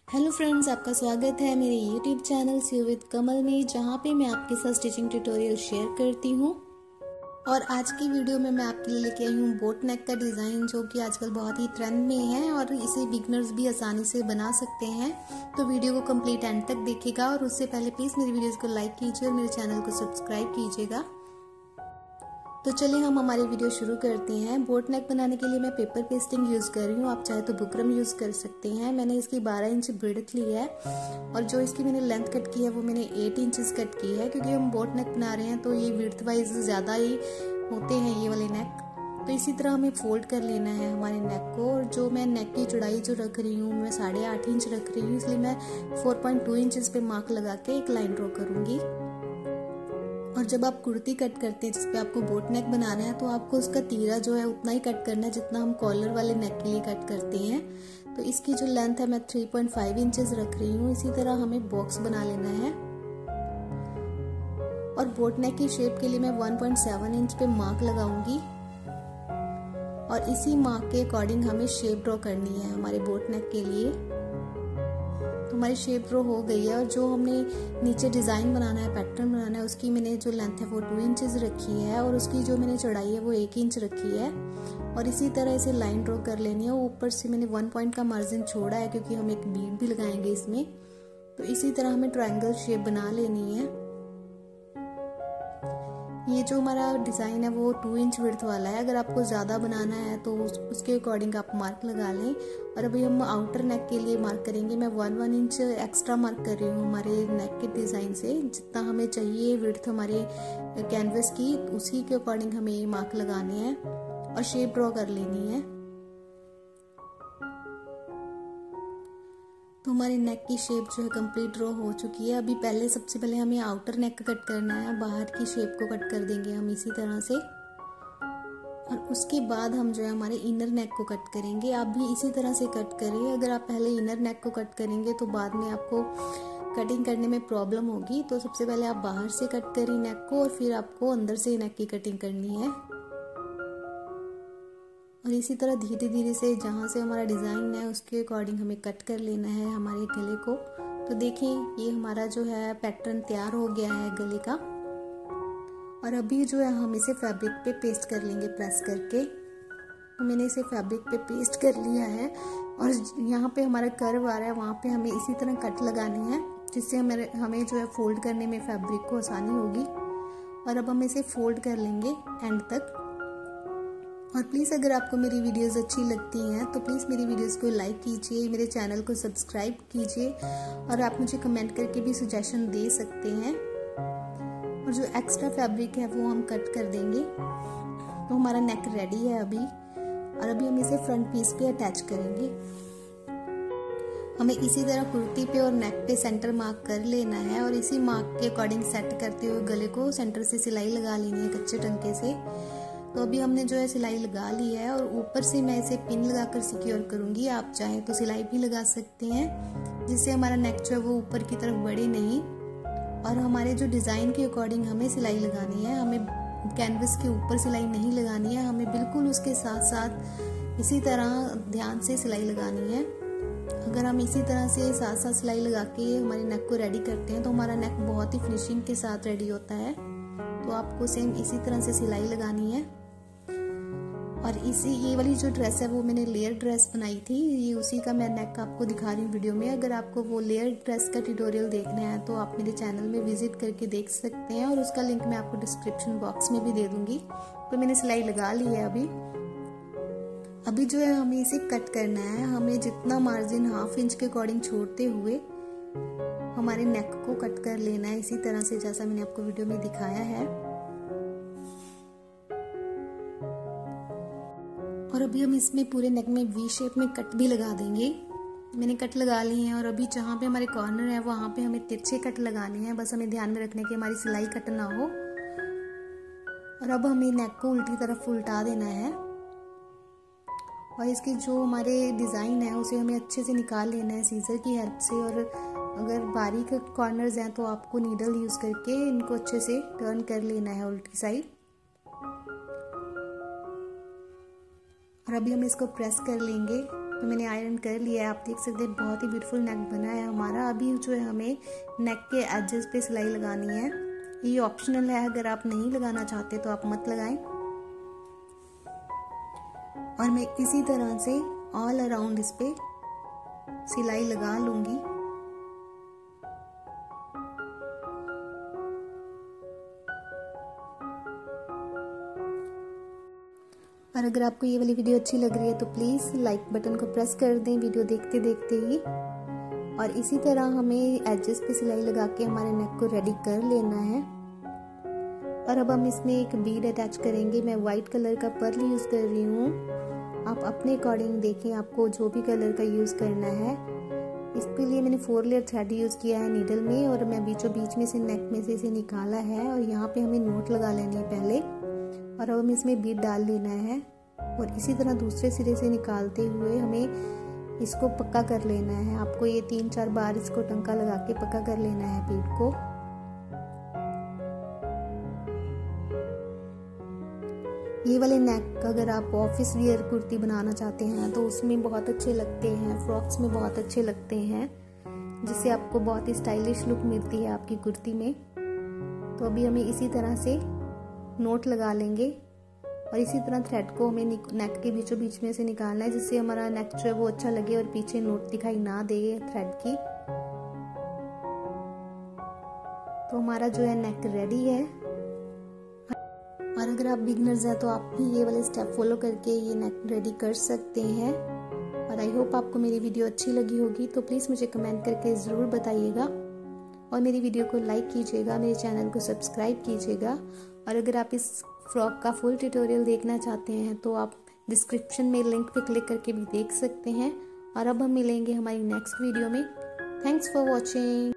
Hello friends, आपका स्वागत है मेरे YouTube channel see with Kamal में, जहाँ पे मैं आपके साथ स्टिचिंग ट्यूटोरियल शेयर करती हूँ। और आज की वीडियो में मैं आपके लिए लेके आई हूँ बोट नेक का डिज़ाइन, जो कि आजकल बहुत ही ट्रेंड में है और इसे बिगनर्स भी आसानी से बना सकते हैं। तो वीडियो को कंप्लीट एंड तक देखिएगा और उससे पहले प्लीज़ मेरी वीडियोज़ को लाइक कीजिए और मेरे चैनल को सब्सक्राइब कीजिएगा। तो चलिए हम हमारी वीडियो शुरू करते हैं। बोट नेक बनाने के लिए मैं पेपर पेस्टिंग यूज़ कर रही हूँ, आप चाहे तो बुकरम यूज़ कर सकते हैं। मैंने इसकी 12 इंच ब्रेड्थ ली है और जो इसकी मैंने लेंथ कट की है वो मैंने 8 इंचेस कट की है, क्योंकि हम बोट नेक बना रहे हैं तो ये विड्थ वाइज ज़्यादा ही होते हैं ये वाले नेक। तो इसी तरह हमें फोल्ड कर लेना है हमारे नेक को। और जो मैं नेक की चौड़ाई जो रख रही हूँ मैं 8.5 इंच रख रही हूँ, इसलिए मैं 4.2 इंचेस पे मार्क लगा के एक लाइन ड्रॉ करूँगी। और जब आप कुर्ती कट करते हैं जिसपे आपको बोट नेक बनाना है तो आपको उसका तीरा जो है उतना ही कट करना है जितना हम कॉलर वाले नेक के लिए कट करते हैं। तो इसकी जो लेंथ है मैं 3.5 इंचेस रख रही हूँ। इसी तरह हमें बॉक्स बना लेना है और बोट नेक की शेप के लिए मैं 1.7 इंच पे मार्क लगाऊंगी और इसी मार्क के अकॉर्डिंग हमें शेप ड्रॉ करनी है हमारे बोट नेक के लिए। तो हमारी शेप ड्रॉ हो गई है और जो हमने नीचे डिज़ाइन बनाना है, पैटर्न बनाना है, उसकी मैंने जो लेंथ है वो 2 इंचेस रखी है और उसकी जो मैंने चौड़ाई है वो 1 इंच रखी है। और इसी तरह इसे लाइन ड्रॉ कर लेनी है। ऊपर से मैंने 1 पॉइंट का मार्जिन छोड़ा है क्योंकि हम एक बीड भी लगाएंगे इसमें। तो इसी तरह हमें ट्रायंगल शेप बना लेनी है। ये जो हमारा डिज़ाइन है वो 2 इंच विड्थ वाला है। अगर आपको ज़्यादा बनाना है तो उसके अकॉर्डिंग आप मार्क लगा लें। और अभी हम आउटर नेक के लिए मार्क करेंगे। मैं 1 इंच एक्स्ट्रा मार्क कर रही हूँ हमारे नेक के डिज़ाइन से। जितना हमें चाहिए विड्थ हमारे कैनवस की, उसी के अकॉर्डिंग हमें ये मार्क लगाने हैं और शेप ड्रॉ कर लेनी है। तो हमारे नेक की शेप जो है कंप्लीट ड्रॉ हो चुकी है। अभी सबसे पहले हमें आउटर नेक कट करना है, बाहर की शेप को कट कर देंगे हम इसी तरह से। और उसके बाद हम जो है हमारे इनर नेक को कट करेंगे। आप भी इसी तरह से कट करें। अगर आप पहले इनर नेक को कट करेंगे तो बाद में आपको कटिंग करने में प्रॉब्लम होगी। तो सबसे पहले आप बाहर से कट करें नेक को और फिर आपको अंदर से नेक की कटिंग करनी है। और इसी तरह धीरे धीरे से जहाँ से हमारा डिज़ाइन है उसके अकॉर्डिंग हमें कट कर लेना है हमारे गले को। तो देखिए ये हमारा जो है पैटर्न तैयार हो गया है गले का। और अभी जो है हम इसे फैब्रिक पे पेस्ट कर लेंगे प्रेस करके। तो मैंने इसे फैब्रिक पे पेस्ट कर लिया है और यहाँ पे हमारा कर्व आ रहा है, वहाँ पे हमें इसी तरह कट लगानी है जिससे हमें जो है फोल्ड करने में फैब्रिक को आसानी होगी। और अब हम इसे फोल्ड कर लेंगे एंड तक। और प्लीज़ अगर आपको मेरी वीडियोस अच्छी लगती हैं तो प्लीज़ मेरी वीडियोस को लाइक कीजिए, मेरे चैनल को सब्सक्राइब कीजिए और आप मुझे कमेंट करके भी सजेशन दे सकते हैं। और जो एक्स्ट्रा फैब्रिक है वो हम कट कर देंगे। तो हमारा नेक रेडी है अभी। और अभी हम इसे फ्रंट पीस पे अटैच करेंगे। हमें इसी तरह कुर्ती पे और नेक पे सेंटर मार्क कर लेना है और इसी मार्क के अकॉर्डिंग सेट करते हुए गले को सेंटर से सिलाई लगा लेनी है कच्चे टंके से। तो अभी हमने जो है सिलाई लगा ली है और ऊपर से मैं इसे पिन लगाकर सिक्योर करूंगी। आप चाहे तो सिलाई भी लगा सकते हैं जिससे हमारा नेक जो है वो ऊपर की तरफ बढ़े नहीं। और हमारे जो डिज़ाइन के अकॉर्डिंग हमें सिलाई लगानी है, हमें कैनवस के ऊपर सिलाई नहीं लगानी है, हमें बिल्कुल उसके साथ साथ इसी तरह ध्यान से सिलाई लगानी है। अगर हम इसी तरह से साथ साथ सिलाई लगा के हमारे नेक को रेडी करते हैं तो हमारा नेक बहुत ही फिनिशिंग के साथ रेडी होता है। तो आपको सेम इसी तरह से सिलाई लगानी है। और ये वाली जो ड्रेस है वो मैंने लेयर ड्रेस बनाई थी, ये उसी का मैं नेक आपको दिखा रही हूँ वीडियो में। अगर आपको वो लेयर ड्रेस का ट्यूटोरियल देखना है तो आप मेरे चैनल में विजिट करके देख सकते हैं और उसका लिंक मैं आपको डिस्क्रिप्शन बॉक्स में भी दे दूंगी। तो मैंने सिलाई लगा ली है अभी जो है हमें इसे कट करना है। हमें जितना मार्जिन 1/2 इंच के अकॉर्डिंग छोड़ते हुए हमारे नेक को कट कर लेना है इसी तरह से जैसा मैंने आपको वीडियो में दिखाया है। और अभी हम इसमें पूरे नेक में वी शेप में कट भी लगा देंगे। मैंने कट लगा लिए हैं और अभी जहाँ पे हमारे कॉर्नर है वहाँ पे हमें तिरछे कट लगाने हैं। बस हमें ध्यान में रखने की हमारी सिलाई कट ना हो। और अब हमें नेक को उल्टी तरफ उल्टा देना है और इसके जो हमारे डिज़ाइन है उसे हमें अच्छे से निकाल लेना है सीजर की हेल्प से। और अगर बारीक कॉर्नर्स हैं तो आपको नीडल यूज़ करके इनको अच्छे से टर्न कर लेना है उल्टी साइड। और अभी हम इसको प्रेस कर लेंगे तो मैंने आयरन कर लिया है। आप देख सकते हैं बहुत ही ब्यूटीफुल नेक बना है हमारा। अभी जो है हमें नेक के एजेस पे सिलाई लगानी है। ये ऑप्शनल है, अगर आप नहीं लगाना चाहते तो आप मत लगाएं। और मैं इसी तरह से ऑल अराउंड इस पे सिलाई लगा लूंगी। और अगर आपको ये वाली वीडियो अच्छी लग रही है तो प्लीज़ लाइक बटन को प्रेस कर दें वीडियो देखते देखते ही। और इसी तरह हमें एजेस पे सिलाई लगा के हमारे नेक को रेडी कर लेना है। और अब हम इसमें एक बीड अटैच करेंगे। मैं वाइट कलर का पर्ल यूज़ कर रही हूँ। आप अपने अकॉर्डिंग देखें आपको जो भी कलर का यूज़ करना है। इसके लिए मैंने 4 लेयर थ्रेड यूज़ किया है नीडल में, और मैं बीचों बीच में से नेक में से इसे निकाला है। और यहाँ पे हमें नोट लगा लेनी है पहले, और अब हमें इसमें बीड डाल लेना है। और इसी तरह दूसरे सिरे से निकालते हुए हमें इसको पक्का कर लेना है। आपको ये 3-4 बार इसको टंका लगा के पक्का कर लेना है बीड को। ये वाले नेक अगर आप ऑफिस वियर कुर्ती बनाना चाहते हैं तो उसमें बहुत अच्छे लगते हैं, फ्रॉक्स में बहुत अच्छे लगते हैं, जिससे आपको बहुत ही स्टाइलिश लुक मिलती है आपकी कुर्ती में। तो अभी हमें इसी तरह से नोट लगा लेंगे, और इसी तरह थ्रेड को हमें नेक के बीचों बीच में से निकालना है, जिससे हमारा नेक जो है वो अच्छा लगे और पीछे नोट दिखाई ना दे थ्रेड की। तो हमारा जो है नेक रेडी है। और अगर आप बिगनर्स हैं तो आप भी ये वाले स्टेप फॉलो करके ये नेक रेडी कर सकते हैं। और आई होप आपको मेरी वीडियो अच्छी लगी होगी, तो प्लीज़ मुझे कमेंट करके ज़रूर बताइएगा। और मेरी वीडियो को लाइक कीजिएगा, मेरे चैनल को सब्सक्राइब कीजिएगा। और अगर आप इस फ्रॉक का फुल ट्यूटोरियल देखना चाहते हैं तो आप डिस्क्रिप्शन में लिंक पे क्लिक करके भी देख सकते हैं। और अब हम मिलेंगे हमारी नेक्स्ट वीडियो में। Thanks for watching.